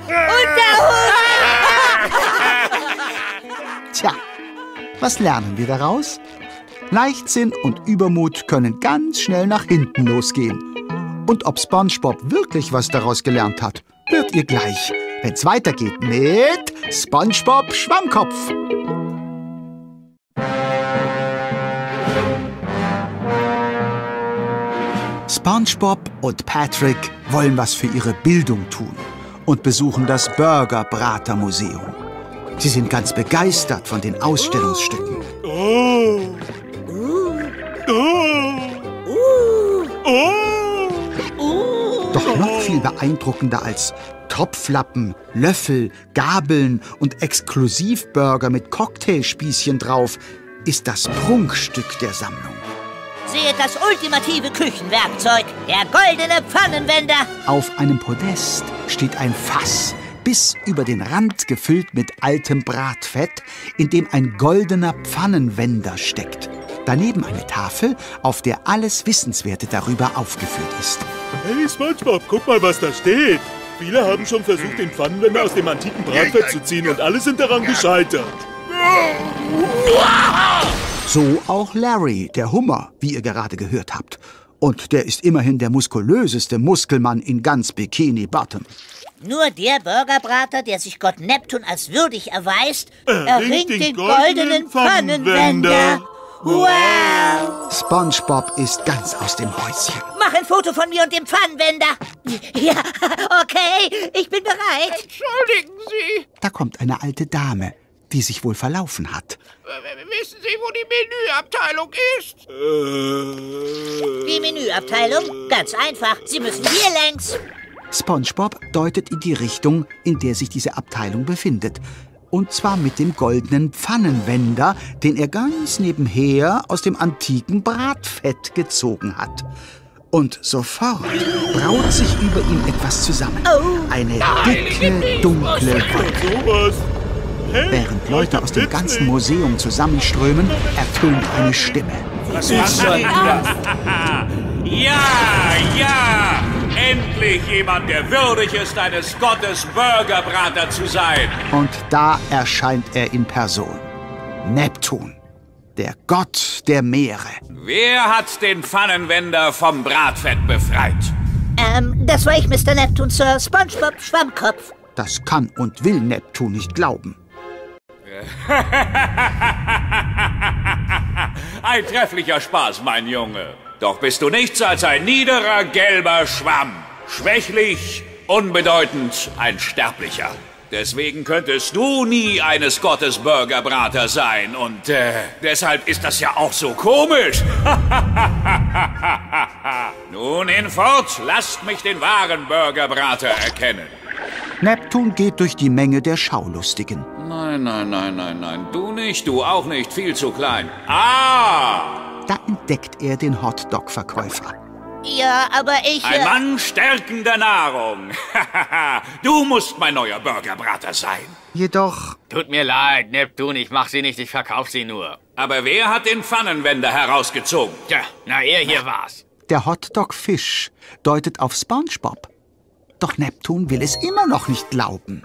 Tja, was lernen wir daraus? Leichtsinn und Übermut können ganz schnell nach hinten losgehen. Und ob SpongeBob wirklich was daraus gelernt hat, hört ihr gleich, wenn's weitergeht mit SpongeBob Schwammkopf. SpongeBob und Patrick wollen was für ihre Bildung tun und besuchen das Burgerbrater-Museum. Sie sind ganz begeistert von den Ausstellungsstücken. Oh. Oh. Oh. Doch noch viel beeindruckender als Topflappen, Löffel, Gabeln und Exklusivburger mit Cocktailspießchen drauf ist das Prunkstück der Sammlung. Seht das ultimative Küchenwerkzeug, der goldene Pfannenwender. Auf einem Podest steht ein Fass, bis über den Rand gefüllt mit altem Bratfett, in dem ein goldener Pfannenwender steckt. Daneben eine Tafel, auf der alles Wissenswerte darüber aufgeführt ist. Hey SpongeBob, guck mal, was da steht. Viele haben schon versucht, den Pfannenwender aus dem antiken Bratfett zu ziehen und alle sind daran gescheitert. So auch Larry, der Hummer, wie ihr gerade gehört habt. Und der ist immerhin der muskulöseste Muskelmann in ganz Bikini Bottom. Nur der Burgerbrater, der sich Gott Neptun als würdig erweist, erringt den, den goldenen, goldenen Pfannenwender. Wow! SpongeBob ist ganz aus dem Häuschen. Mach ein Foto von mir und dem Pfannenwender. Ja, okay, ich bin bereit. Entschuldigen Sie. Da kommt eine alte Dame, die sich wohl verlaufen hat. Wissen Sie, wo die Menüabteilung ist? Die Menüabteilung? Ganz einfach. Sie müssen hier längs. SpongeBob deutet in die Richtung, in der sich diese Abteilung befindet. Und zwar mit dem goldenen Pfannenwender, den er ganz nebenher aus dem antiken Bratfett gezogen hat. Und sofort braut sich über ihm etwas zusammen. Eine dicke, dunkle Wolke. Während Leute aus dem ganzen Museum zusammenströmen, ertönt eine Stimme. Was ist schon das? Ja, ja! Endlich jemand, der würdig ist, eines Gottes Burgerbrater zu sein. Und da erscheint er in Person. Neptun, der Gott der Meere. Wer hat den Pfannenwender vom Bratfett befreit? Ähm, das war ich, Mister Neptun, Sir. SpongeBob Schwammkopf. Das kann und will Neptun nicht glauben. Ein trefflicher Spaß, mein Junge. Doch bist du nichts als ein niederer, gelber Schwamm. Schwächlich, unbedeutend, ein Sterblicher. Deswegen könntest du nie eines Gottes Burgerbrater sein. Und äh, deshalb ist das ja auch so komisch. Nun hinfort, lasst mich den wahren Burgerbrater erkennen. Neptun geht durch die Menge der Schaulustigen. Nein, nein, nein, nein, nein. Du nicht, du auch nicht. Viel zu klein. Ah! Da entdeckt er den Hotdog-Verkäufer. Ja, aber ich... Ein äh, Mann stärkender Nahrung. Du musst mein neuer Burgerbrater sein. Jedoch... Tut mir leid, Neptun, ich mach sie nicht, ich verkauf sie nur. Aber wer hat den Pfannenwender herausgezogen? Tja, na, er hier war's. Der Hotdog-Fisch deutet auf SpongeBob. Doch Neptun will es immer noch nicht glauben.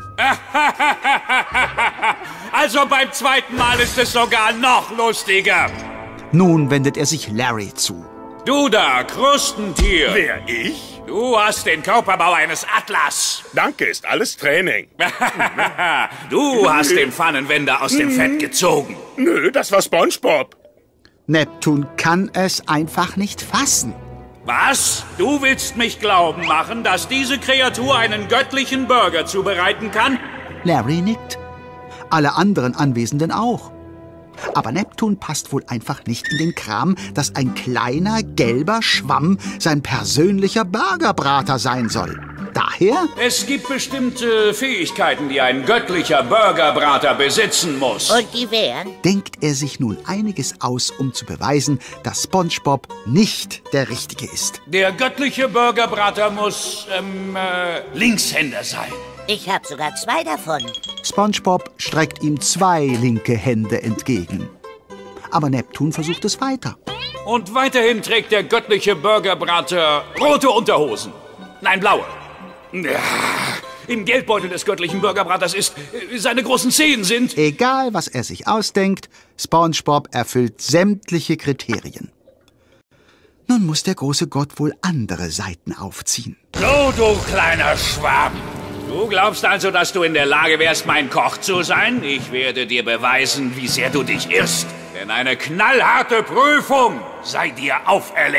Also beim zweiten Mal ist es sogar noch lustiger. Nun wendet er sich Larry zu. Du da, Krustentier. Wer, ich? Du hast den Körperbau eines Atlas. Danke, ist alles Training. Du hast den Pfannenwender aus dem Fett gezogen. Nö, das war SpongeBob. Neptun kann es einfach nicht fassen. Was? Du willst mich glauben machen, dass diese Kreatur einen göttlichen Burger zubereiten kann? Larry nickt. Alle anderen Anwesenden auch. Aber Neptun passt wohl einfach nicht in den Kram, dass ein kleiner, gelber Schwamm sein persönlicher Burgerbrater sein soll. Daher... Es gibt bestimmte Fähigkeiten, die ein göttlicher Burgerbrater besitzen muss. Und die wären? Denkt er sich nun einiges aus, um zu beweisen, dass SpongeBob nicht der Richtige ist. Der göttliche Burgerbrater muss, ähm, äh, Linkshänder sein. Ich habe sogar zwei davon. SpongeBob streckt ihm zwei linke Hände entgegen. Aber Neptun versucht es weiter. Und weiterhin trägt der göttliche Burgerbrater rote Unterhosen. Nein, blaue. Ja, im Geldbeutel des göttlichen Burgerbraters ist, äh, seine großen Zehen sind... Egal, was er sich ausdenkt, SpongeBob erfüllt sämtliche Kriterien. Nun muss der große Gott wohl andere Seiten aufziehen. So, du kleiner Schwamm. Du glaubst also, dass du in der Lage wärst, mein Koch zu sein? Ich werde dir beweisen, wie sehr du dich irrst. Denn eine knallharte Prüfung sei dir auferlegt.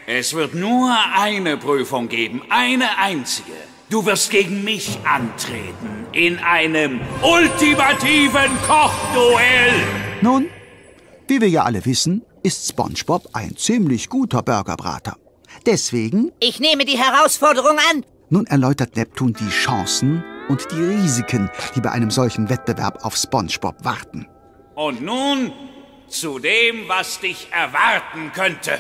Es wird nur eine Prüfung geben, eine einzige. Du wirst gegen mich antreten in einem ultimativen Kochduell. Nun, wie wir ja alle wissen, ist SpongeBob ein ziemlich guter Burgerbrater. Deswegen... Ich nehme die Herausforderung an. Nun erläutert Neptun die Chancen und die Risiken, die bei einem solchen Wettbewerb auf SpongeBob warten. Und nun zu dem, was dich erwarten könnte.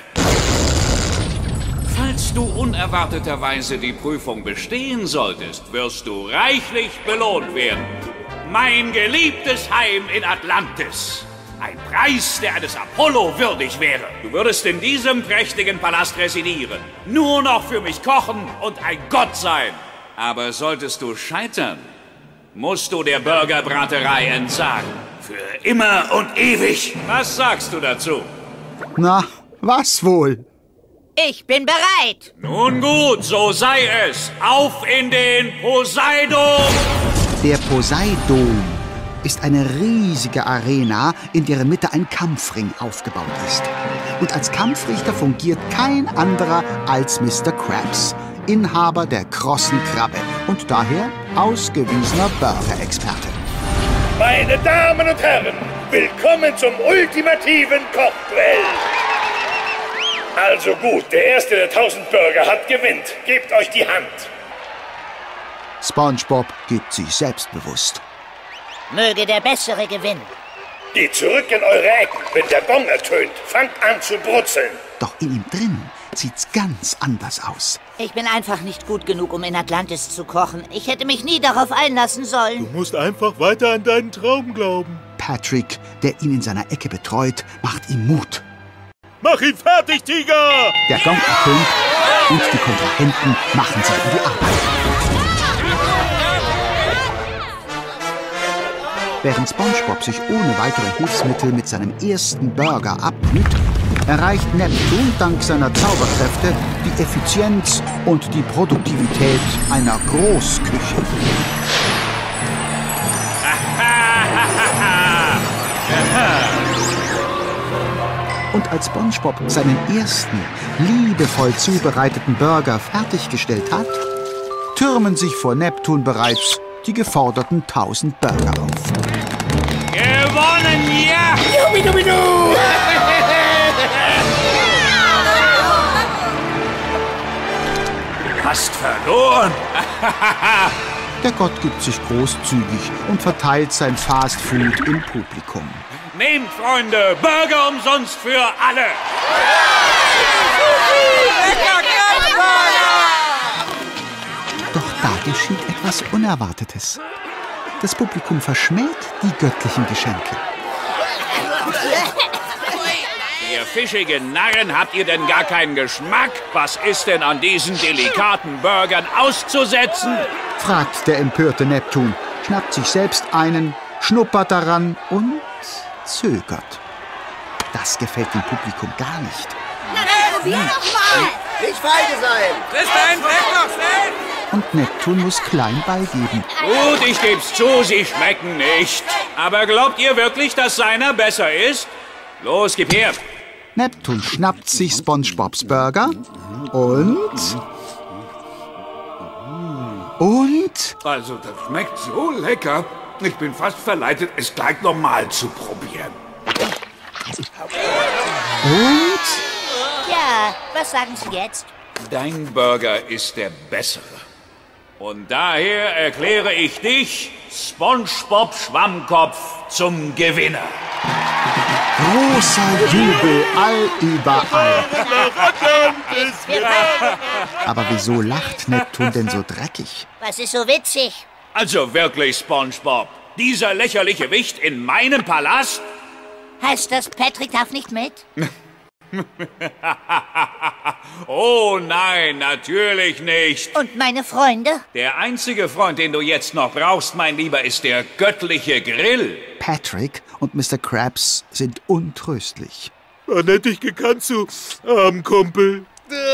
Falls du unerwarteterweise die Prüfung bestehen solltest, wirst du reichlich belohnt werden. Mein geliebtes Heim in Atlantis. Ein Preis, der eines Apollo würdig wäre. Du würdest in diesem prächtigen Palast residieren, nur noch für mich kochen und ein Gott sein. Aber solltest du scheitern, musst du der Burgerbraterei entsagen. Für immer und ewig. Was sagst du dazu? Na, was wohl? Ich bin bereit. Nun gut, so sei es. Auf in den Poseidon! Der Poseidon ist eine riesige Arena, in deren Mitte ein Kampfring aufgebaut ist. Und als Kampfrichter fungiert kein anderer als Mister Krabs, Inhaber der krossen Krabbe und daher ausgewiesener Burger-Experte. Meine Damen und Herren, willkommen zum ultimativen Kochduell. Also gut, der Erste, der tausend Burger hat, gewinnt. Gebt euch die Hand. SpongeBob gibt sich selbstbewusst. Möge der Bessere gewinnen. Geht zurück in eure Ecken. Wenn der Gong ertönt, fangt an zu brutzeln. Doch in ihm drin sieht's ganz anders aus. Ich bin einfach nicht gut genug, um in Atlantis zu kochen. Ich hätte mich nie darauf einlassen sollen. Du musst einfach weiter an deinen Traum glauben. Patrick, der ihn in seiner Ecke betreut, macht ihm Mut. Mach ihn fertig, Tiger! Der Gong ertönt und die Kontrahenten machen sich in die Arbeit. Während SpongeBob sich ohne weitere Hilfsmittel mit seinem ersten Burger abmüht, erreicht Neptun dank seiner Zauberkräfte die Effizienz und die Produktivität einer Großküche. Und als SpongeBob seinen ersten, liebevoll zubereiteten Burger fertiggestellt hat, türmen sich vor Neptun bereits die geforderten tausend Burger auf. Gewonnen, ja! Jubidubidu! Hast verloren! Der Gott gibt sich großzügig und verteilt sein Fastfood im Publikum. Nehmt, Freunde, Burger umsonst für alle! Doch da geschieht etwas Unerwartetes. Das Publikum verschmäht die göttlichen Geschenke. Ihr fischigen Narren, habt ihr denn gar keinen Geschmack? Was ist denn an diesen delikaten Burgern auszusetzen? Fragt der empörte Neptun, schnappt sich selbst einen, schnuppert daran und zögert. Das gefällt dem Publikum gar nicht. Probier doch mal! Nicht feige sein! Friss deinen Dreck doch schnell! Und Neptun muss klein beigeben. Gut, ich geb's zu, sie schmecken nicht. Aber glaubt ihr wirklich, dass seiner besser ist? Los, gib her! Neptun schnappt sich SpongeBobs Burger und... Und... Also, das schmeckt so lecker. Ich bin fast verleitet, es gleich nochmal zu probieren. Und... Ja, was sagen Sie jetzt? Dein Burger ist der bessere. Und daher erkläre ich dich, SpongeBob Schwammkopf, zum Gewinner. Großer Jubel allüberall. Aber wieso lacht Neptun denn so dreckig? Was ist so witzig? Also wirklich, SpongeBob, dieser lächerliche Wicht in meinem Palast? Heißt das, Patrick darf nicht mit? Oh nein, natürlich nicht. Und meine Freunde? Der einzige Freund, den du jetzt noch brauchst, mein Lieber, ist der göttliche Grill. Patrick und Mister Krabs sind untröstlich. Man hätte dich gekannt, du armen Kumpel.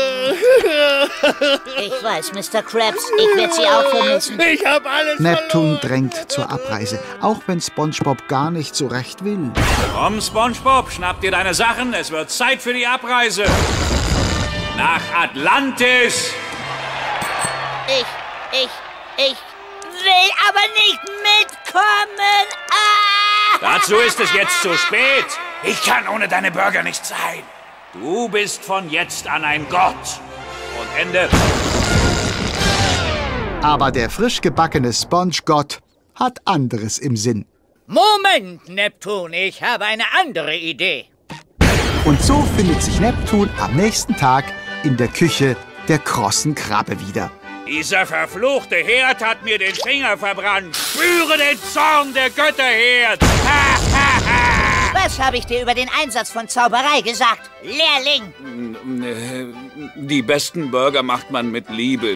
Ich weiß, Mister Krabs, ich werde Sie auch vermissen. Ich hab alles Neptun drängt zur Abreise, auch wenn SpongeBob gar nicht so recht will. Komm, SpongeBob, schnapp dir deine Sachen, es wird Zeit für die Abreise. Nach Atlantis! Ich, ich, ich will aber nicht mitkommen. Ah! Dazu ist es jetzt zu spät. Ich kann ohne deine Burger nicht sein. Du bist von jetzt an ein Gott. Und Ende. Aber der frisch gebackene Sponge-Gott hat anderes im Sinn. Moment, Neptun, ich habe eine andere Idee. Und so findet sich Neptun am nächsten Tag in der Küche der krossen Krabbe wieder. Dieser verfluchte Herd hat mir den Finger verbrannt. Spüre den Zorn der Götterherd. Ha, ha, ha. Was habe ich dir über den Einsatz von Zauberei gesagt, Lehrling? Die besten Burger macht man mit Liebe.